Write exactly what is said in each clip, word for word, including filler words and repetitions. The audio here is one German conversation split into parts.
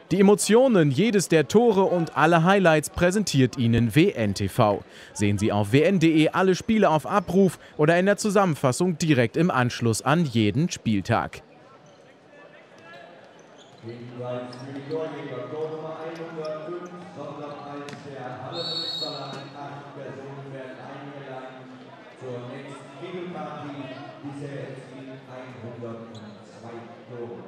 Die Emotionen jedes der Tore und alle Highlights präsentiert Ihnen W N T V. Sehen Sie auf w n punkt de alle Spiele auf Abruf oder in der Zusammenfassung direkt im Anschluss an jeden Spieltag. Jedenfalls für die Torjäger Tor Nummer hundertfünf, Sondereins der Halle Münsterland. Acht Personen werden eingeladen zur nächsten Regelparty. Bisher erzielt hundertzwei Tore.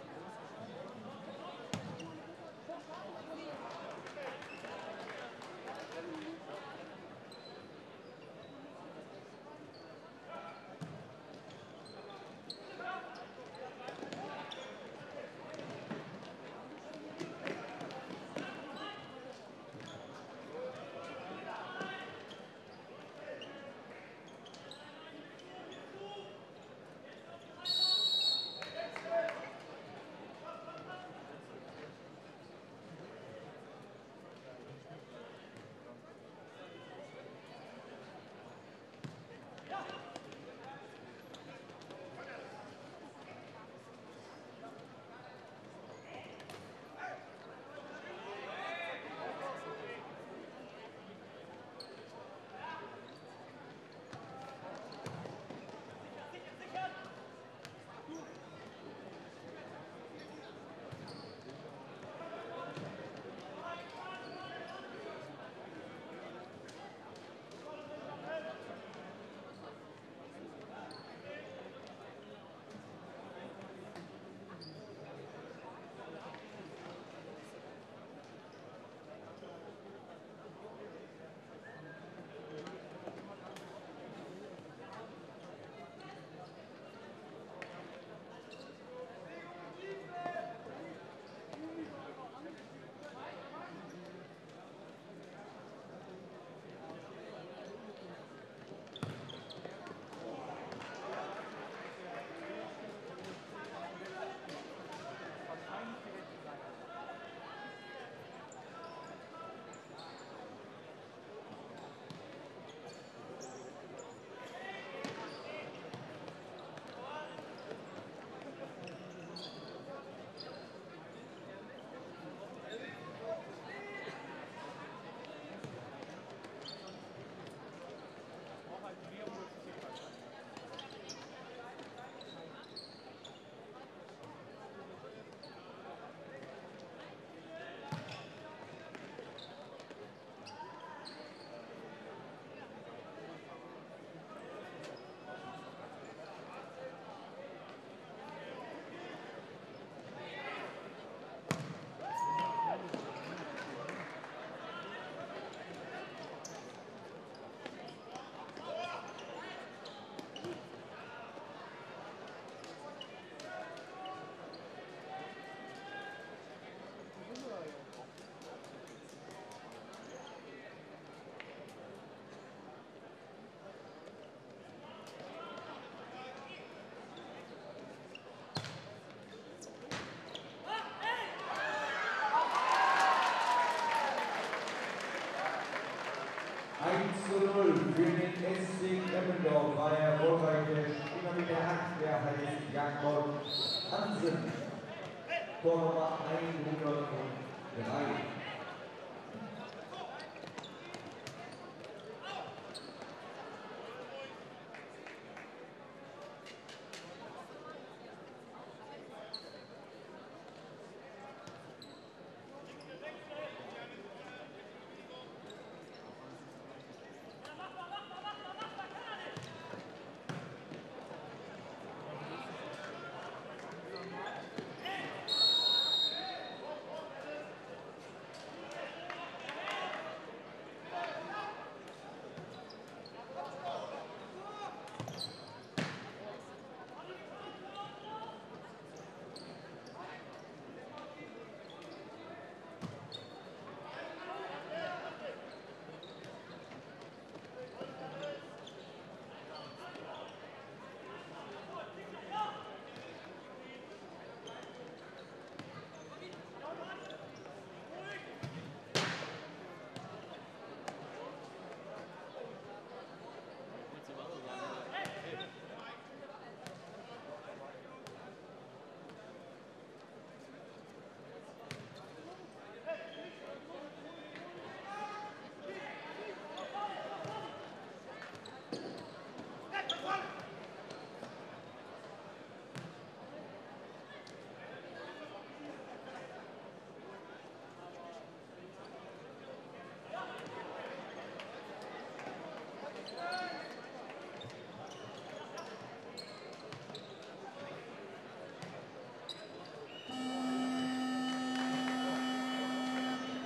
eins zu null für den S C Eppendorf war der erfolgreiche Spieler mit der acht, der heißt Jakob Hansen. Tor Nummer hundertdrei.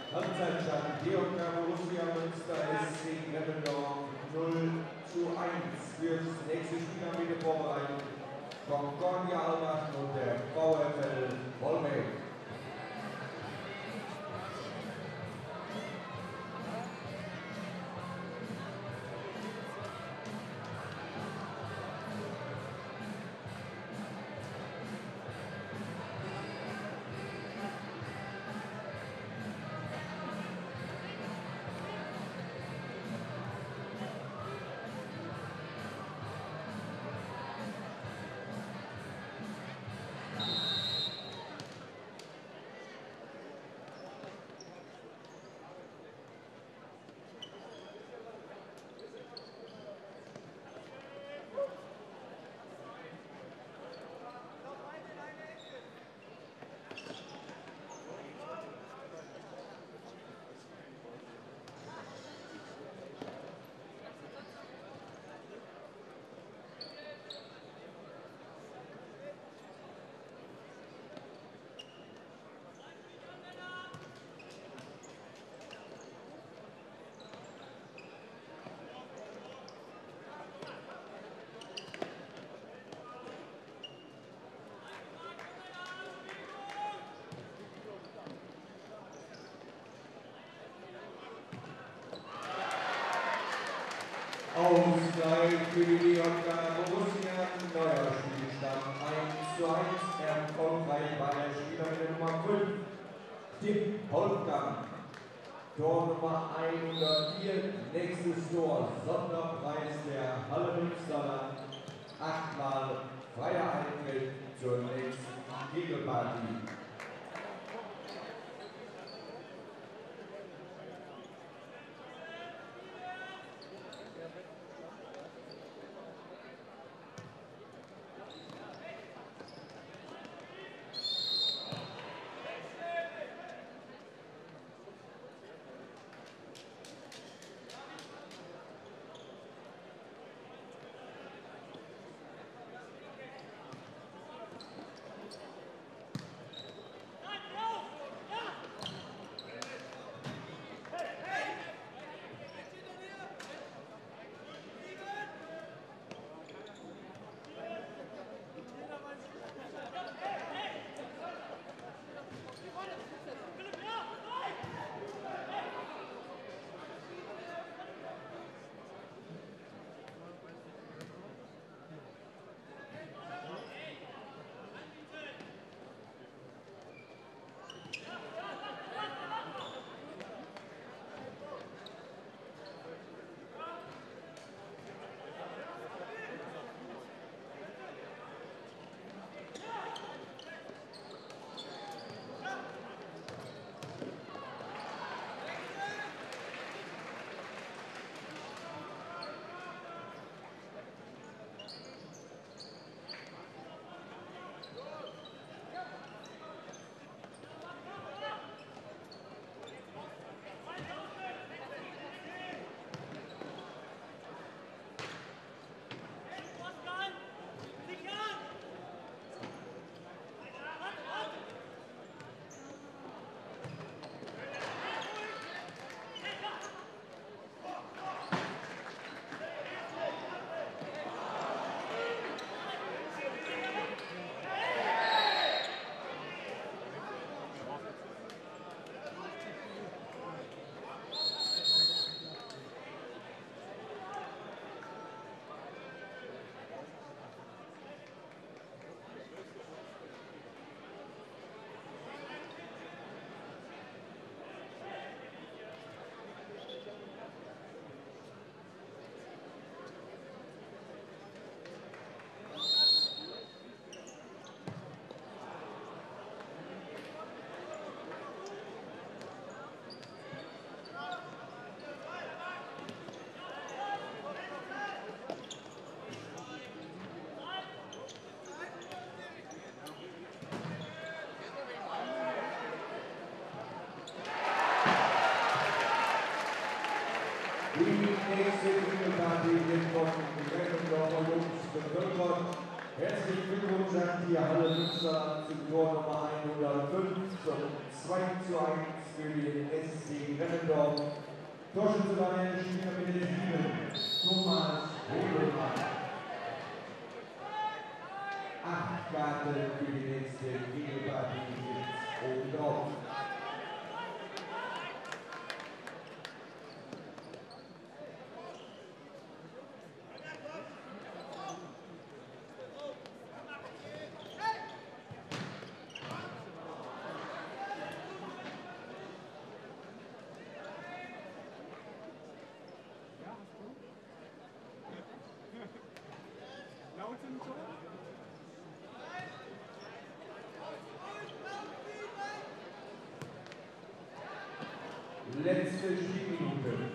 Halbzeitstand Georg Borussia Münster ist gegen Greppendorf null zu eins. Für das nächste Spiel haben wir vorbereitet Concordia Albach und der VfL Wolmey. Ausgleich für die J K Borussia, neuer Spielstand eins zu eins, erfolgreich bei der Spielerin Nummer fünf, Tim Holtgang. Tor Nummer hundertvier, nächstes Tor, Sonderpreis der Halle Münsterland, achtmal freier Eintritt zur nächsten Kegelpartie. Die nächste Spielpartie wird von Greppendorfer Jungs bevölkert. Herzlichen Glückwunsch an die Halle Münster zum Tor Nummer hundertfünf zum zwei zu eins für den S C Rennendorf. Torschütze Spieler mit der sieben, Thomas Hohlmann. Acht Karten für die nächste Regelpartie gibt's obendrauf. Letzte Spielminute.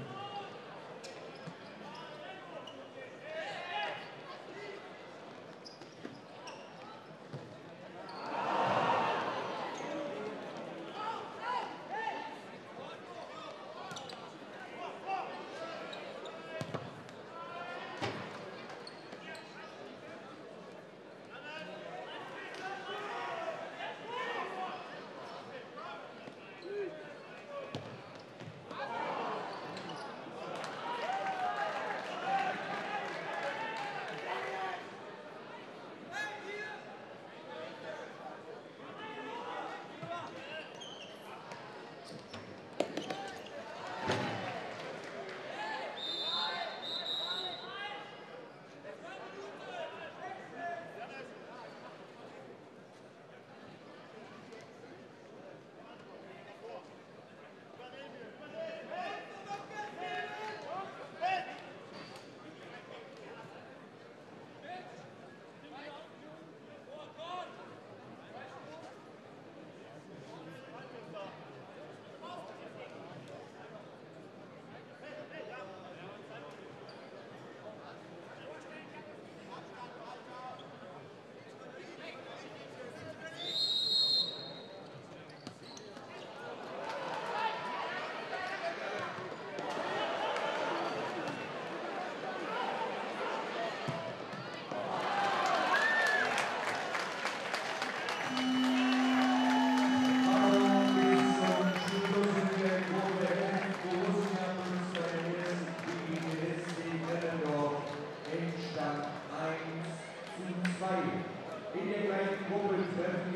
In der gleichen Gruppe treffen